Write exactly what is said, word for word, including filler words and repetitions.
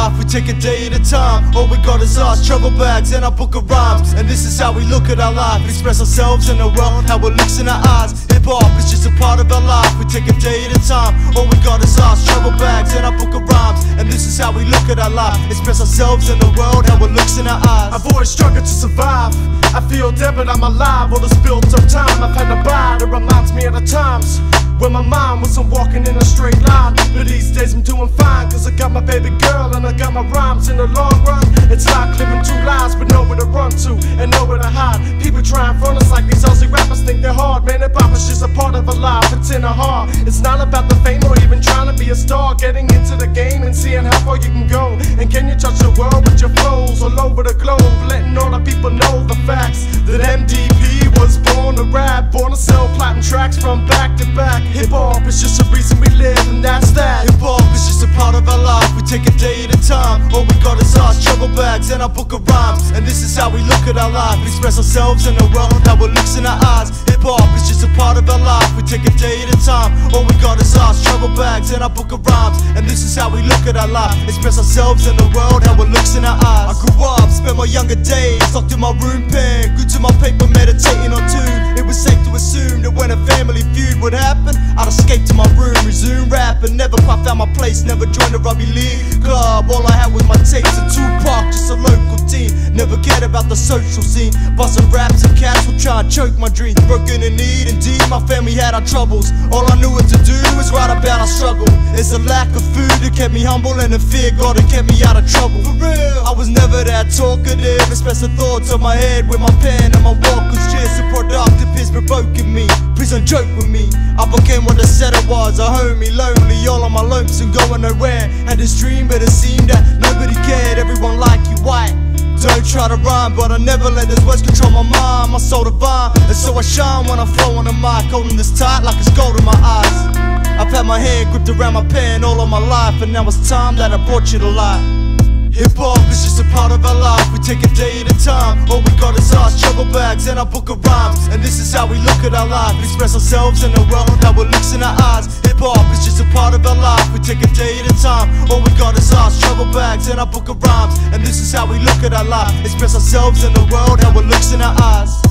life, we take a day at a time. All we got is us, travel bags and our book of rhymes. And this is how we look at our life, express ourselves in the world, how it looks in our eyes. Hip hop is just a part of our life, we take a day at a time. All we got is us, travel bags and our book of rhymes. And this is how we look at our life, express ourselves in the world, how it looks in our eyes. I've always struggled to survive. I feel dead but I'm alive. All this built up time I've had to buy, that reminds me of the times when my mind wasn't walking in a straight line. But these days I'm doing fine, cause I got my baby girl and I got my rhymes. In the long run, it's like living two lives but nowhere to run to and nowhere to hide. People try and front us like these Aussie rappers think they're hard. Man, hip hop is just a part of a life, it's in our heart. It's not about the fame or even trying to be a star. Getting into the game and seeing how far you can go. And can you touch the world with your flows all over the globe, letting all the people know the facts that M D P was born to rap, born to sell platinum tracks from back to back. Hip hop is just a reason we live, and that's that. Hip hop is just a part of our life, we take a day at a time. All we got is us, travel bags and our book of rhymes. And this is how we look at our life, express ourselves in the world, how it looks in our eyes. Hip hop is just a part of our life, we take a day at a time. All we got is us, travel bags and our book of rhymes. And this is how we look at our life, express ourselves in the world, how it looks in our eyes. I grew up, spent my younger days locked in my room, pen glued to my paper, meditating on tune. It was safe to assume that when a family feud would happen, I'd escape to my room, resume rapping. Never quite found my place, never joined a rugby league club. All I had was my tapes and Tupac, just a local teen. Never cared about the social scene, busting raps and cats would try and choke my dreams. Broken in need, indeed, my family had our troubles. All I knew what to do was write about our struggle. It's the lack of food that kept me humble, and the fear God that kept me out of trouble. For real, I was never that talkative, expressing thoughts on my head with my pen, and my walk was just a product of his provoking me. Please don't joke with me, I became what I said I was, a homie, lonely, all on my lonesome, going nowhere. Had this dream but it seemed that nobody cared, everyone liked you white. Don't try to rhyme, but I never let those words control my mind. My soul divine, and so I shine when I flow on the mic, holding this tight like it's gold in my eyes. I've had my hand gripped around my pen all of my life, and now it's time that I brought you to life. Hip hop is just a part of our life, we take a day at a time. All we got is us, travel bags and our book of rhymes. And this is how we look at our life, express ourselves in the world, how it looks in our eyes. Hip hop is just a part of our life, we take a day at a time. All we got is us, travel bags and our book of rhymes. And this is how we look at our life, express ourselves in the world, how it looks in our eyes.